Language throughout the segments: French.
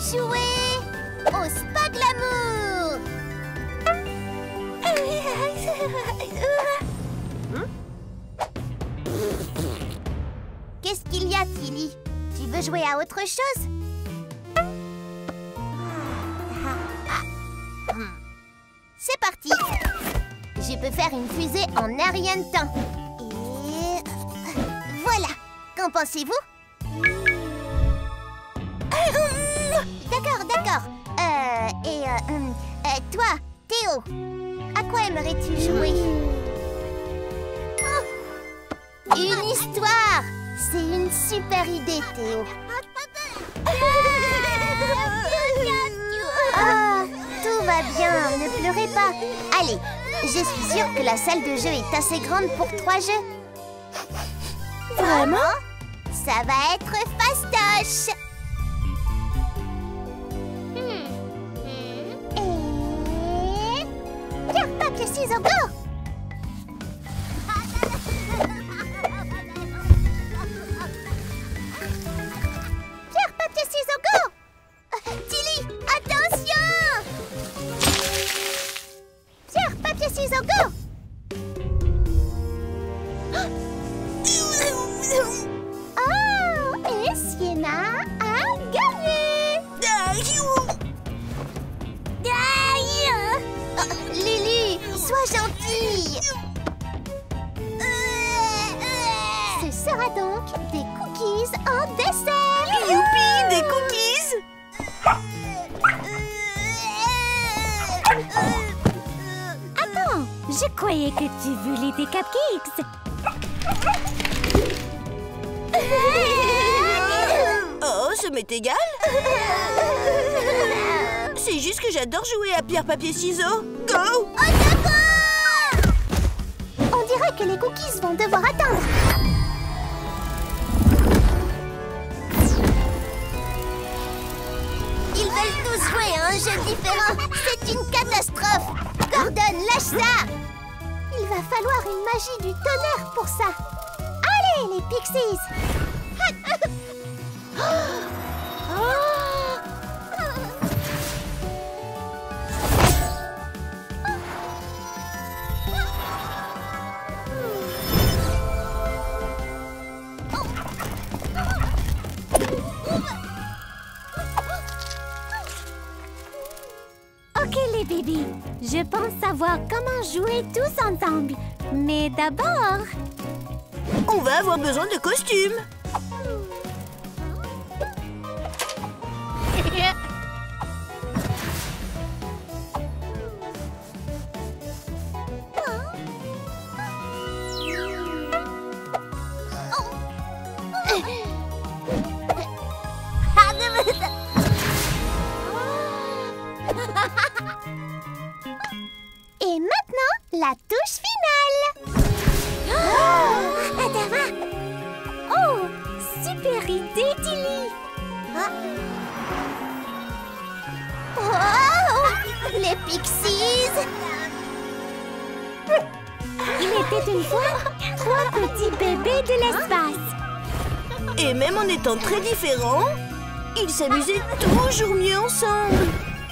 Jouer au spa glamour. Qu'est-ce qu'il y a, Tilly? Tu veux jouer à autre chose? C'est parti! Je peux faire une fusée en un rien de temps. Et... voilà! Qu'en pensez-vous? D'accord, d'accord. Toi, Théo, à quoi aimerais-tu jouer? Une histoire! C'est une super idée, Théo. Ah, tout va bien, ne pleurez pas. Allez, je suis sûre que la salle de jeu est assez grande pour 3 jeux. Vraiment? Ça va être fastoche. Et... pierre, papier, ciseaux, go! Pierre, papier, ciseaux, go! Tilly, attention! Pierre, papier, ciseaux, go! Oh, et Sienna a gagné! Oh, Lily, sois gentille! Ce sera donc des cookies en dessert! Youpi, des cookies! Attends, je croyais que tu voulais des cupcakes. Oh, ça m'est égal. C'est juste que j'adore jouer à pierre, papier, ciseaux. Go! On dirait que les cookies vont devoir attendre. Ils veulent tous jouer à un jeu différent. C'est une catastrophe. Gordon, lâche ça. Il va falloir une magie du tonnerre pour ça. Allez, les Pixies. Ok les bébés, je pense savoir comment jouer tous ensemble. Mais d'abord... On va avoir besoin de costumes. Et maintenant, la touche finale. Oh, super idée, Tilly. Wow! Les Pixies. Il était une fois 3 petits bébés de l'espace. Et même en étant très différents, ils s'amusaient toujours mieux ensemble.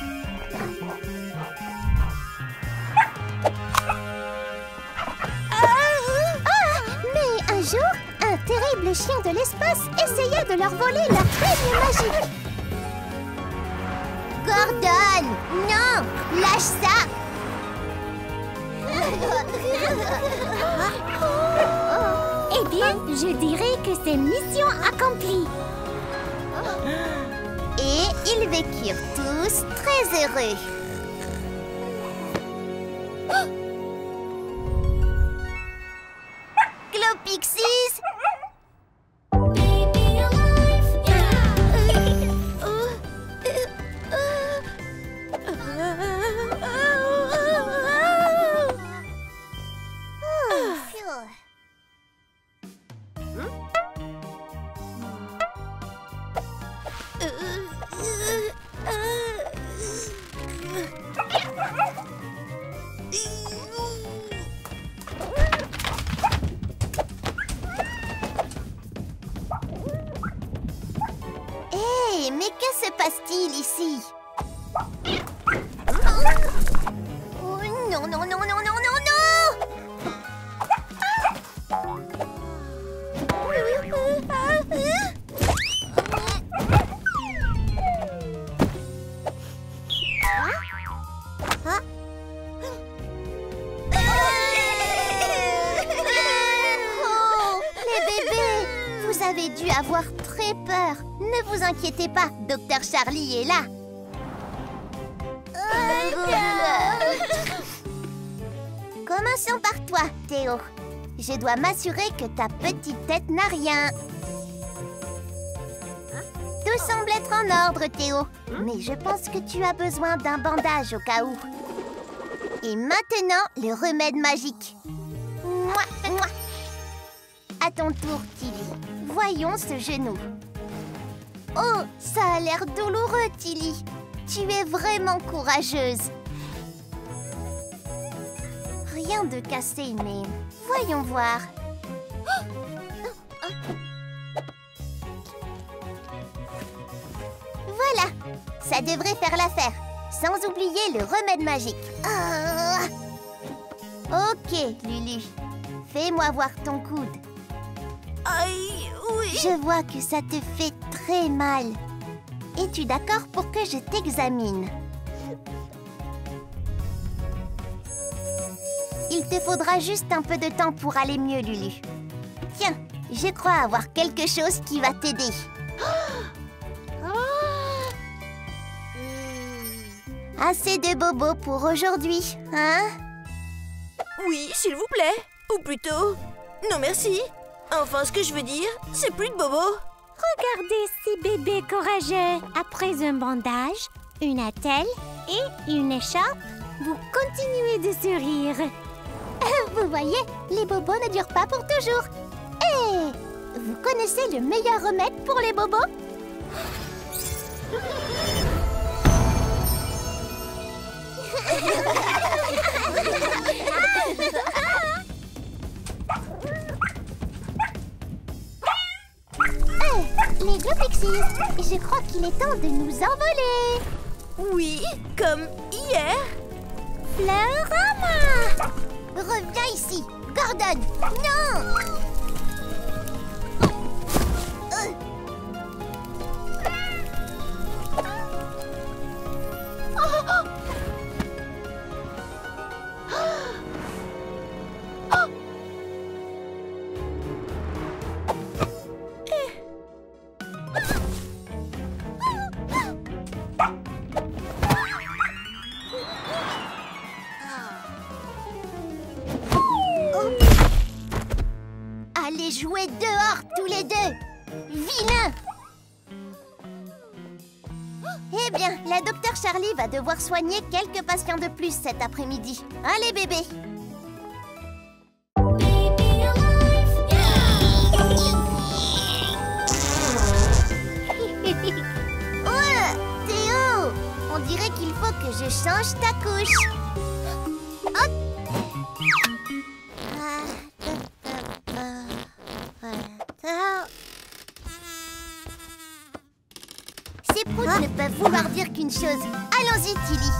Mais un jour, un terrible chien de l'espace essaya de leur voler leur peigne magique. Gordon, non, lâche ça. Eh bien, je dirais que c'est mission accomplie. Et ils vécurent tous très heureux. Glow Pixies! mais que se passe-t-il ici? Oh, non, non, non, non, non, non, non! Vous avez dû avoir très peur. Ne vous inquiétez pas, Dr Charlie est là. Commençons par toi, Théo. Je dois m'assurer que ta petite tête n'a rien. Tout semble être en ordre, Théo. Mais je pense que tu as besoin d'un bandage au cas où. Et maintenant, le remède magique. Mouah, mouah. À ton tour, Tilly. Voyons ce genou. Oh, ça a l'air douloureux, Tilly. Tu es vraiment courageuse. Rien de cassé, mais voyons voir. Voilà, ça devrait faire l'affaire. Sans oublier le remède magique. Ok, Lulu. Fais-moi voir ton coude. Aïe, oui. Je vois que ça te fait très mal. Es-tu d'accord pour que je t'examine? Il te faudra juste un peu de temps pour aller mieux, Lulu. Tiens, je crois avoir quelque chose qui va t'aider. Assez de bobos pour aujourd'hui, hein? Oui, s'il vous plaît. Ou plutôt, non merci. Enfin, ce que je veux dire, c'est plus de bobos. Regardez ces bébés courageux. Après un bandage, une attelle et une écharpe, vous continuez de sourire. Vous voyez, les bobos ne durent pas pour toujours. Et vous connaissez le meilleur remède pour les bobos? Les deux pixies, je crois qu'il est temps de nous envoler. Oui, comme hier. Fleurama! Reviens ici, Gordon! Non! Allez jouer dehors, tous les deux! Vilain! Eh bien, la docteure Charlie va devoir soigner quelques patients de plus cet après-midi. Allez, bébé! Oh, Théo! On dirait qu'il faut que je change ta couche. Hop! Ces proutes ne peuvent vouloir dire qu'une chose. Allons-y, Tilly.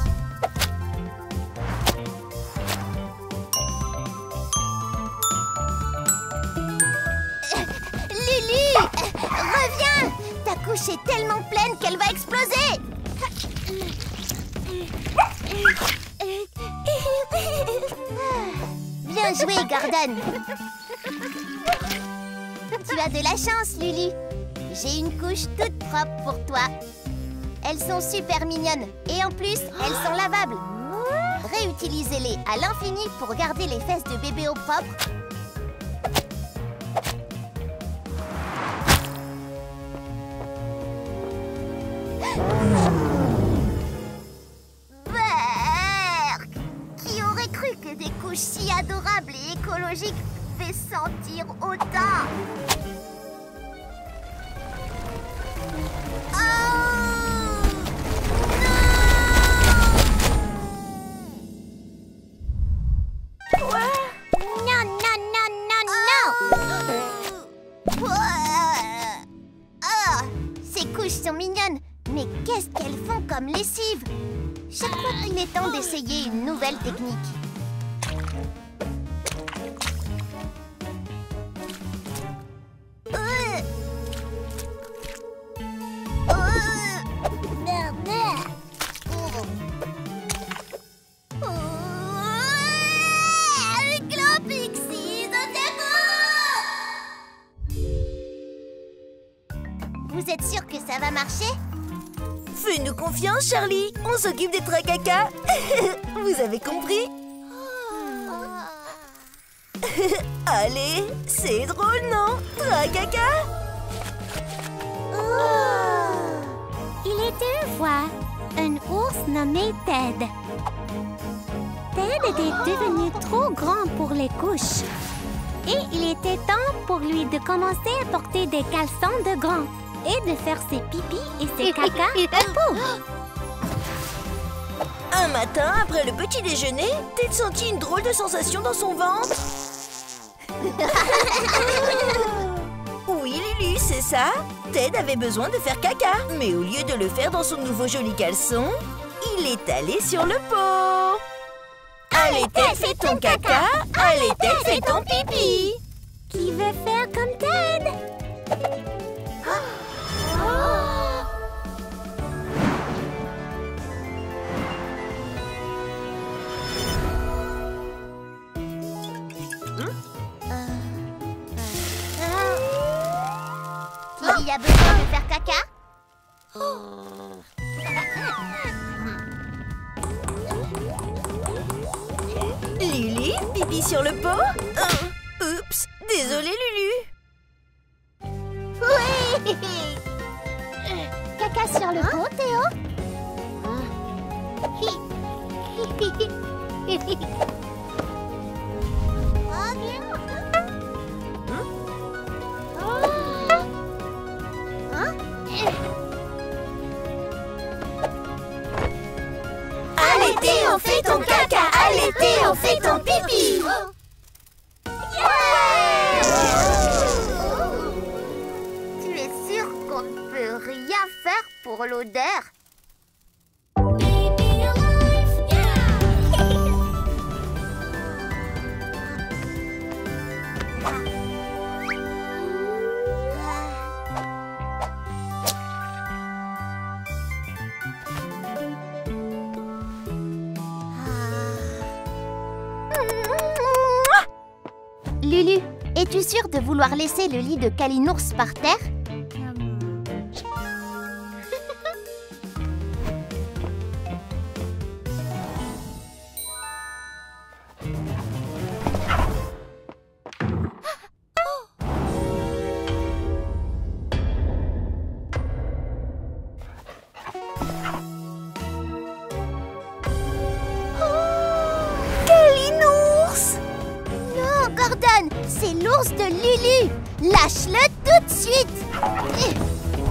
Lulu, reviens! Ta couche est tellement pleine qu'elle va exploser. Bien joué, Gordon. Tu as de la chance, Lulu. J'ai une couche toute propre pour toi. Elles sont super mignonnes. Et en plus, elles sont lavables. Réutilisez-les à l'infini pour garder les fesses de bébé au propre. Berk! Qui aurait cru que des couches si adorables et écologiques fait sentir autant? Ces couches sont mignonnes, Mais qu'est-ce qu'elles font comme lessive? Chaque fois qu'il est temps d'essayer une nouvelle technique. Vous êtes sûr que ça va marcher? Fais-nous confiance, Charlie. On s'occupe des tracacas. Vous avez compris? Allez, c'est drôle, non? Tracaca. Il était une fois un ours nommé Ted. Ted était devenu trop grand pour les couches. Et il était temps pour lui de commencer à porter des caleçons de grand et de faire ses pipis et ses caca en peau. Un matin, après le petit déjeuner, Ted sentit une drôle de sensation dans son ventre. Oui, Lulu, c'est ça. Ted avait besoin de faire caca. Mais au lieu de le faire dans son nouveau joli caleçon, il est allé sur le pot. Allez, Ted, fais ton caca. Allez, Ted, fais ton pipi. Qui veut faire comme Ted? Il y a besoin de faire caca? Lulu, pipi sur le pot? Oups, désolé Lulu. Oui! Caca sur le pot, Théo? Allez Théo, fais ton caca. Allez Théo, fais ton pipi. Tu es sûr qu'on ne peut rien faire pour l'odeur? Lulu, es-tu sûre de vouloir laisser le lit de Kalinours par terre? Gordon, c'est l'ours de Lulu. Lâche-le tout de suite.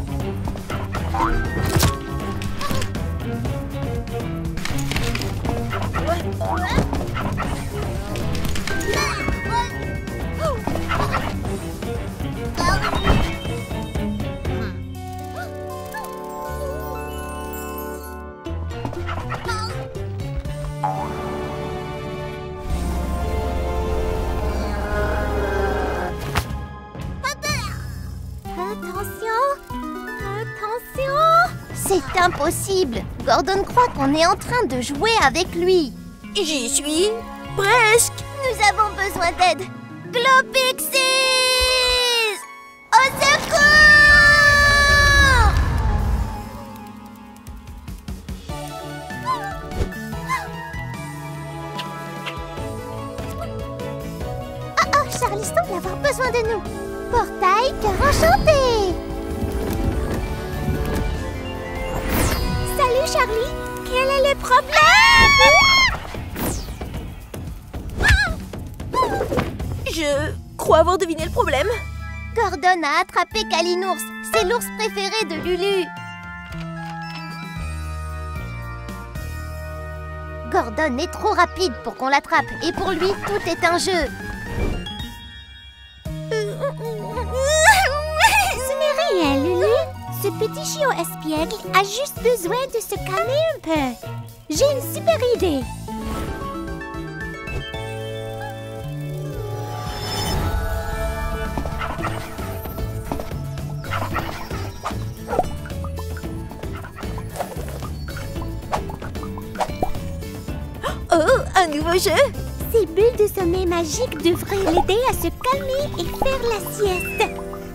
C'est impossible. Gordon croit qu'on est en train de jouer avec lui. J'y suis presque. Nous avons besoin d'aide. Glopixies! Au secours! Oh, Charlie semble avoir besoin de nous. Portail, cœur enchanté! Salut Charlie, quel est le problème? Je crois avoir deviné le problème. Gordon a attrapé Kalinours. C'est l'ours préféré de Lulu. Gordon est trop rapide pour qu'on l'attrape. Et pour lui, tout est un jeu. Ce n'est rien, Lulu. Ce petit petit chiot espiègle a juste besoin de se calmer un peu. J'ai une super idée. Oh, un nouveau jeu! Ces bulles de sommeil magique devraient l'aider à se calmer et faire la sieste.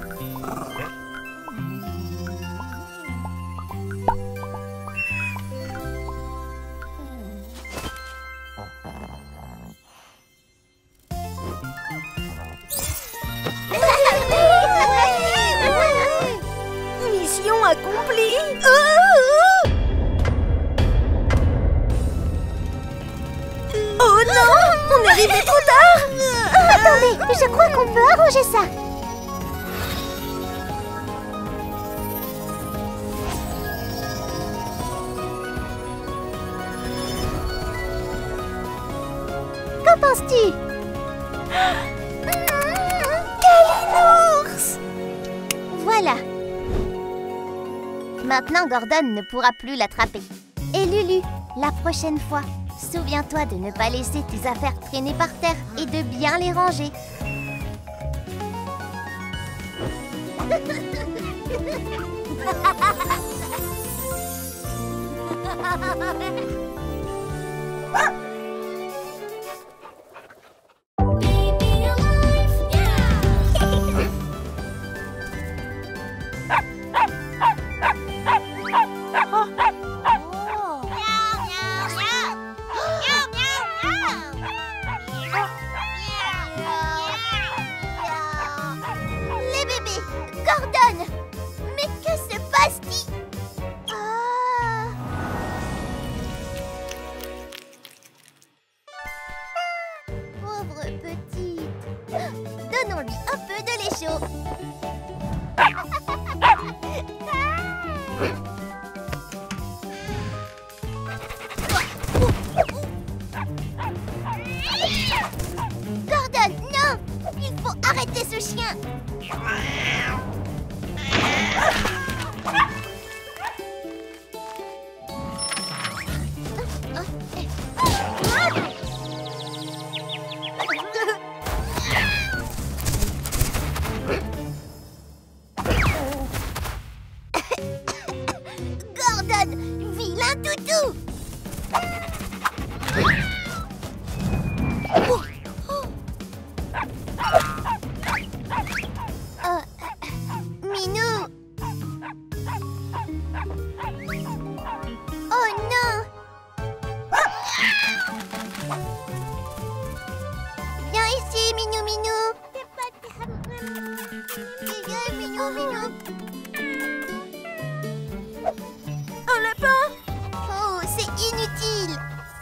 Mission accomplie! Oh non! On est arrivé trop tard! Attendez, je crois qu'on peut arranger ça. Qu'en penses-tu? Quel ours! Voilà. Maintenant, Gordon ne pourra plus l'attraper. Et Lulu, la prochaine fois, souviens-toi de ne pas laisser tes affaires traîner par terre et de bien les ranger. Les bébés, Gordon, mais que se passe-t-il? Pauvre petite. Donnons-lui un peu de lait chaud. Gordon, non! Il faut arrêter ce chien! Gordon, vilain toutou! Minou! Oh non! Viens ici, Minou Minou! Viens, Minou Minou! Un lapin! Oh, c'est inutile!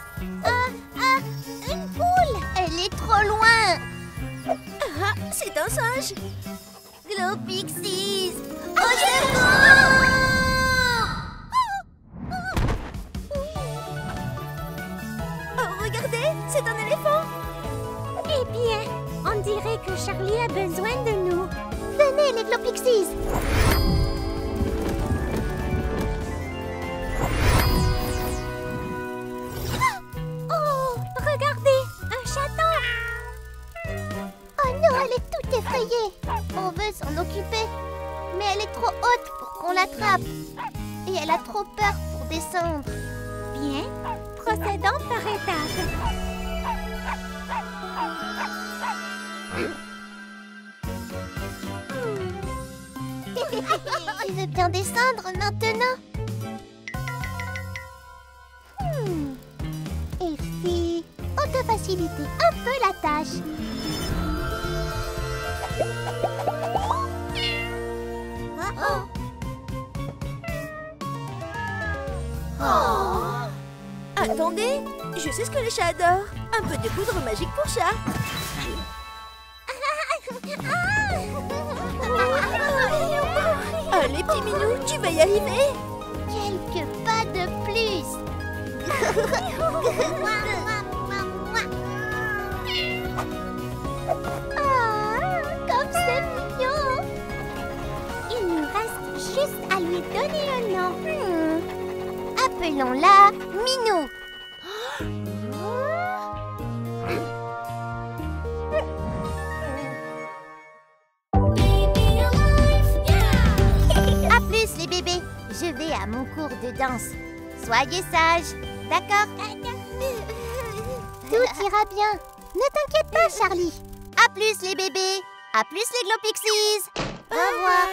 Une poule! Elle est trop loin! Ah, c'est un singe! Glow Pixies! Au secours! Oh, regardez, c'est un éléphant! Eh bien, on dirait que Charlie a besoin de nous. Venez, les Glow Pixies! Oh, regardez, un chaton. Oh non, elle est toute effrayée! On veut s'en occuper, mais elle est trop haute pour qu'on l'attrape. Et elle a trop peur pour descendre. Bien, procédons par étapes. Tu veux bien descendre maintenant? Elfie, on te faciliter un peu la tâche. Attendez, je sais ce que les chats adorent. Un peu de poudre magique pour chat. Allez, petit minou, tu vas y arriver. Quelques pas de plus. Comme c'est mignon. Il nous reste juste à lui lui donner un nom. Appelons-la Minou. À plus les bébés. Je vais à mon cours de danse. Soyez sages, d'accord? Tout ira bien. Ne t'inquiète pas, Charlie. À plus les bébés. À plus les Glopixies. Au revoir.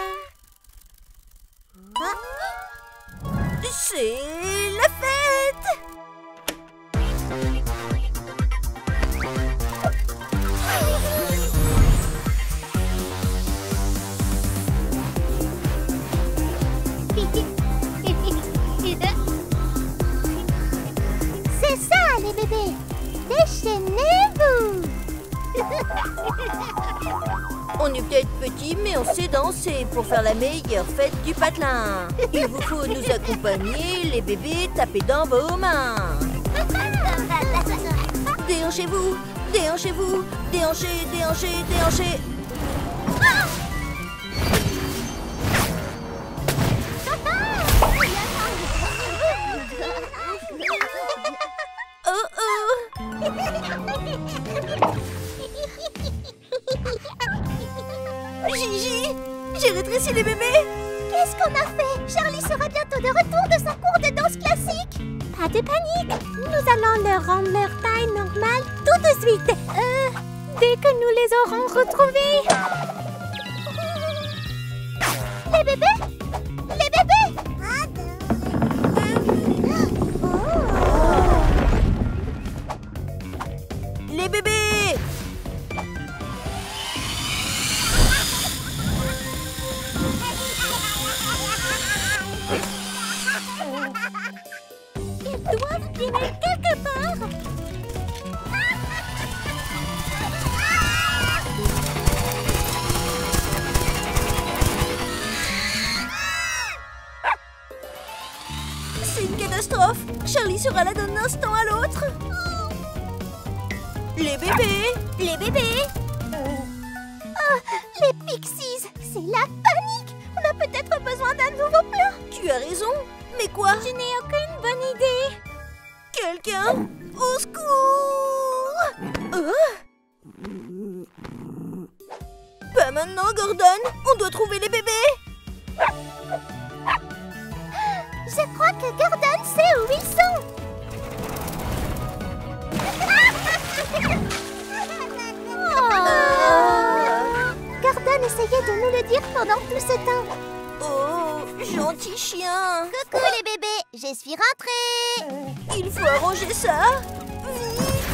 C'est la fête! C'est ça, les bébés. Déchaînez-vous. On est peut-être petits, mais on sait danser pour faire la meilleure fête du patelin. Il vous faut nous accompagner, les bébés, tapez dans vos mains. Déhanchez-vous, déhanchez-vous, déhanchez, déhanchez, déhanchez. Oh oh! Gigi, j'ai rétréci les bébés. Qu'est-ce qu'on a fait? Charlie sera bientôt de retour de son cours de danse classique. Pas de panique. Nous allons leur rendre leur taille normale tout de suite. Dès que nous les aurons retrouvés. Les bébés? Les bébés? Les bébés! Ils doivent venir quelque part. C'est une catastrophe. Charlie sera là d'un instant à l'autre. Les bébés! Les bébés! Les Pixies, c'est la panique. On a peut-être besoin d'un nouveau plan. Tu as raison. Mais quoi? Je n'ai aucune bonne idée. Quelqu'un? Au secours! Pas maintenant, Gordon. On doit trouver les bébés. Je crois que Gordon sait où ils sont. Gordon essayait de nous le dire pendant tout ce temps. Oh, gentil chien. Coucou les bébés, je suis rentrée. Il faut arranger ça. Vite.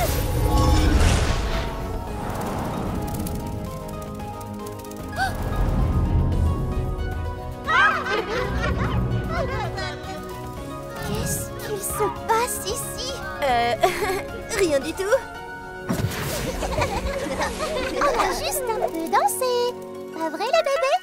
Qu'est-ce qu'il se passe ici? Rien du tout. On a juste un peu dansé. Pas vrai les bébés?